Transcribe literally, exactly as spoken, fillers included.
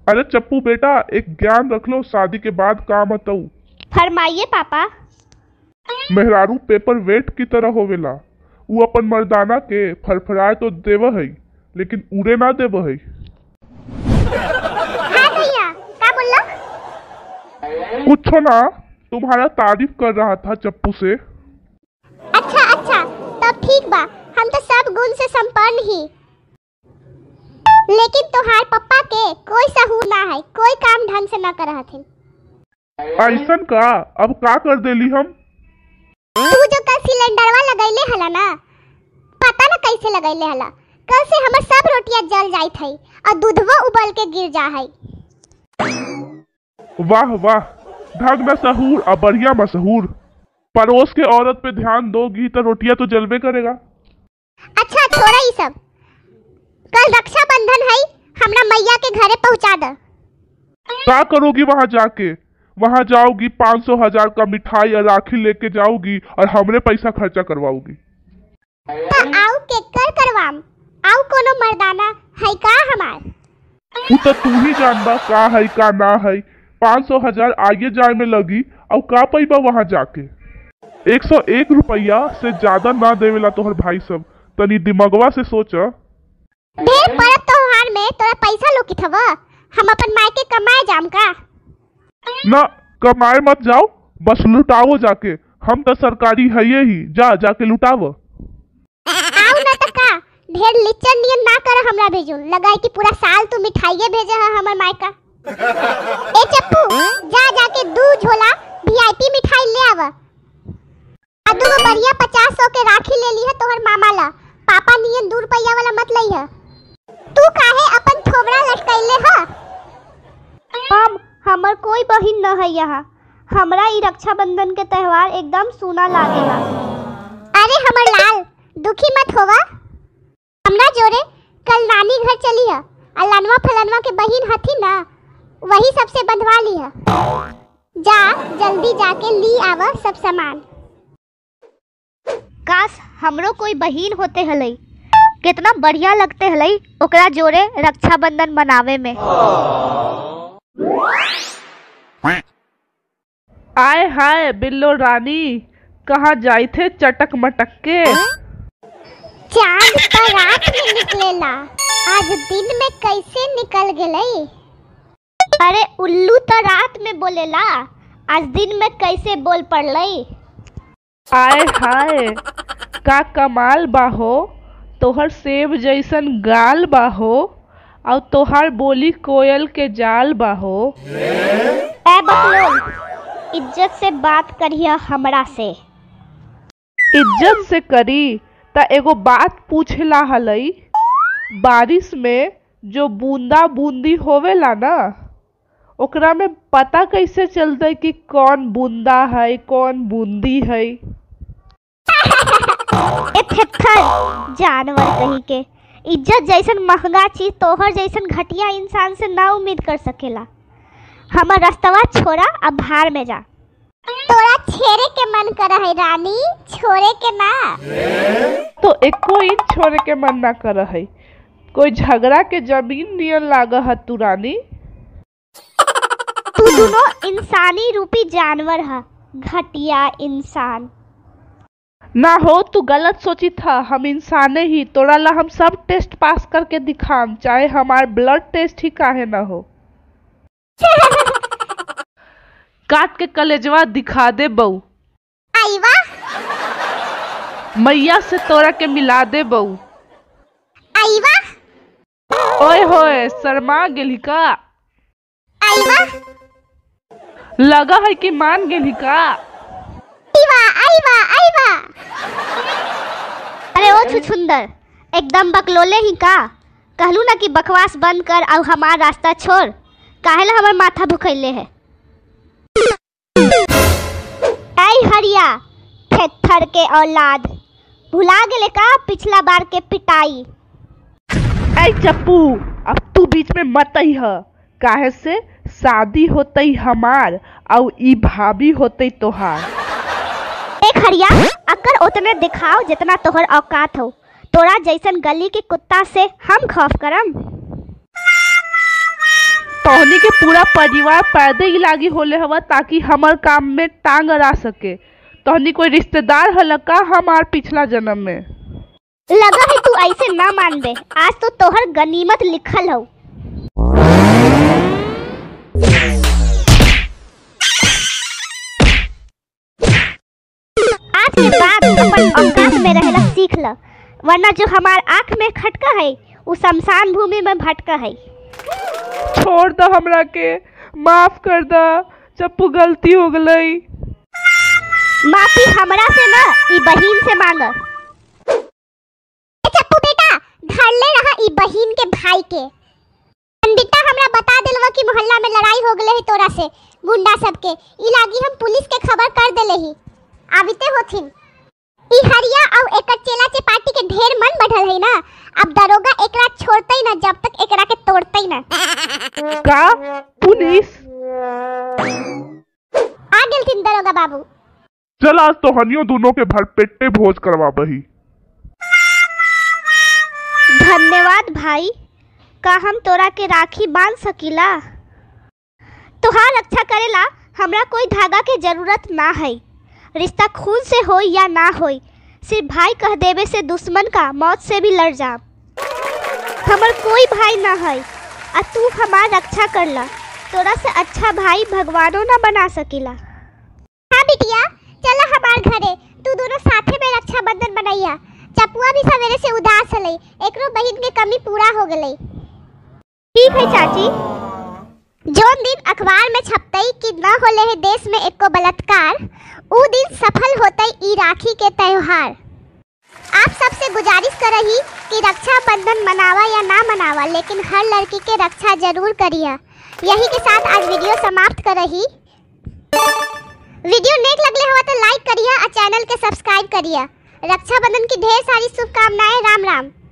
अरे चप्पू बेटा, एक ज्ञान रख लो, शादी के बाद काम अतऊ। फरमाइए पापा। मेहरारू पेपर वेट की तरह होवेला। वो अपन मर्दाना के फरफराए तो देव है, लेकिन उड़े ना देव है। हाँ भैया, क्या बोल रहा? कुछ ना, तुम्हारा तारीफ कर रहा था चप्पू से। अच्छा अच्छा, तब ठीक बा, हम तो सब गुण से संपन्न ही। लेकिन तोहार पप्पा के कोई सहूर ना है, कोई काम ढंग से ना कर रहा थे। ऐसन का? अब का कर देली हम? तू जो कल सिलेंडरवा लगैले हला ना, पता ना कैसे लगैले हला। कल से हमर सब रोटियां जल जाई थई और दूधवा उबल के गिर जा है। वाह वाह, ढंग न सहूर और बढ़िया मशहूर। पड़ोस के औरत पे ध्यान दोगी तो रोटियां तो जलवे करेगा। अच्छा छोड़ा ये सब, कल रक्षाबंधन है, हमरा मैया के घरे पहुंचा दे। क्या करोगी वहां जाके? वहां जाओगी, पाँच सौ हजार का मिठाई और राखी लेके जाओगी और हमरे पैसा खर्चा करवाओगी। तो आउ के कर करवाम, आउ कोनो मर्दाना है का हमार? वो तो तू ही जानबा का है का ना है। पाँच सौ हजार आगे जाए में लगी और का पैबा वहां जाके। एक सौ एक रुपया से ज्यादा ना देवेला तोहर भाई सब, तनी दिमगवा से सोच। ढेर बड़ा त्योहार में तोरा पैसा लोकित हवा, हम अपन मायके कमाए जाम का? ना, कमाए मत जाओ, बस लुटाओ जाके। हम तो सरकारी है ही, जा जाके लुटाओ। आउ ना त का, ढेर लिचन नियन ना कर हमरा भेजू, लगाई कि पूरा साल तू मिठाइए भेजे है हमर मायका। ए चप्पू, जा जाके दू झोला वीआईपी मिठाई ले आवा। आ दू बढ़िया पचास सौ के राखी ले ली है तोहर मामा ला, पापा नियन दू रुपया वाला मत लई है। तू काहे अपन थोबड़ा लटकैले ह? हम हमर कोई बहिन न है यहाँ, हमरा ई रक्षाबंधन के त्योहार एकदम सूना लागेला। अरे हमर लाल, दुखी मत होवा, हमरा जोरे कल नानी घर चली है, अलानवा फलनवा के बहिन हथी ना, वही सबसे बंधवा ली है। जा जल्दी जाके ली आवा सब सामान। काश हमरो कोई बहिन होते हलई, कितना बढ़िया लगते हलई ओकरा जोरे रक्षाबंधन मनावे में। आय हाय बिल्लो रानी, कहाँ जाई थे चटक मटक के? चांद पर रात में निकलेला, आज दिन में कैसे निकल गई? अरे उल्लू तो रात में बोलेला, आज दिन में कैसे बोल पड़लई? आय हाय, का कमाल बाहो, तोहर सेब जैसन गाल बाहो और तोहर बोली कोयल के जाल बाहो। ए बकलोल, इज्जत से बात करिया हमरा से। इज्जत से करी त एगो बात पूछला हलई, बारिश में जो बूंदा बूंदी होवेला ना, ओकरा में पता कैसे चलते कि कौन बूंदा है कौन बूंदी है? ए थेथर जानवर कहीं के, इज्जत जैसन महंगा चीज तोहर जैसन घटिया इंसान से ना उम्मीद कर सकेला। हमर रास्तवा छोड़ा, अब भार में जा। तोरा छेड़े के मन कर है रानी, छोड़े के ना। तो एको इंच छोड़े के मन ना कर है, कोई झगड़ा के जमीन नियन लाग है तू रानी। तू दोनों इंसानी रूपी जानवर है, घटिया इंसान। ना हो, तू गलत सोची था, हम इंसाने ही, तोरा ला हम सब टेस्ट पास करके दिखाम, चाहे हमार ब्लड टेस्ट ही काहे ना हो। काट के कलेजवा दिखा दे बऊ। आईवा मैया से तोरा के मिला दे बऊ। आईवा ओए होए, शर्मा गेली का? आईवा लगा है कि मान गेली का? आईवा आईवा आईवा। अरे ओ छुछुंदर, एकदम बकलोले ही का? कहलू ना कि बकवास बंद कर और हमार रास्ता छोड़, काहेला हमर माथा भुखैले है। ऐ हरिया थेथर के औलाद, भुला गेले का पिछला बार के पिटाई? ऐ चप्पू, अब तू बीच में मत आई है, काहे से शादी होतई हमार और ई भाभी होतई तोहार। एक हरिया, अकर उतने दिखाओ जितना तोहर औकात हो, तोरा जैसन गली के कुत्ता से हम खौफ करम। तोहनी के पूरा परिवार पैदे ही लागी होले हवा ताकि हमार काम में टांग अड़ा सके। तोहनी कोई रिश्तेदार हल का हमार पिछला जन्म में? लगा है तू ऐसे ना मान बे, आज तो तोहर गनीमत लिखल हो। आज के बाद अपन औकात में रहला सीख ल, वरना जो हमार आँख में खटका है वो शमशान भूमि में भटका है। छोड़ दो हमरा के, माफ कर दो, चप्पू गलती हो गई। माफी हमरा से ना, ई बहिन से मांग। चप्पू बेटा धर ले रहा ई बहिन के भाई के। पंडिता हमरा बता दिलवा कि मोहल्ला में लड़ाई हो गले है तोरा से गुंडा सबके। ई लागी हम पुलिस के खबर कर देले ही, आविते होथिन। ई हरिया और एकर चेला चपाटी के ढेर मन बढ़ल है ना, अब दरोगा एकरा छोड़तई ना जब तक एकरा के तोड़तई ना। का पुलिस आ गेलथिन दरोगा बाबू। चल आज तो हनियो दोनों के भरपेटे भोज करवा बही। धन्यवाद भाई, का हम तोरा के राखी बांध सकीला? तोहार रक्षा करेला हमरा कोई धागा के जरूरत ना है। रिश्ता खून से हो या ना हो, सिर्फ भाई कह देवे से दुश्मन का मौत से भी लड़ जा। हमर कोई भाई ना है आ तू हमार रक्षा करला। तोरा से अच्छा भाई भगवानों ना बना सकीला। हाँ बिटिया चला हमार घरे, तू दोनों साथे में रक्षा बंधन बनाइया। चपुआ भी सवेरे से उदास हले, एकरो बहिन के कमी पूरा हो गई। ठीक है चाची, जोन दिन अखबार में छपतई कि न होले है देश में एको बलात्कार, ऊ दिन सफल होतई ई राखी के त्योहार। आप सबसे गुजारिश करही कि रक्षा बंधन मनावा या ना मनावा, लेकिन हर लड़की के रक्षा जरूर करिया। यही के साथ आज वीडियो समाप्त करही। वीडियो नेक लगले हवा तो लाइक करिया और चैनल के सब्सक्राइब करिया। रक्षाबंधन की ढेर सारी शुभकामनाएं। राम राम।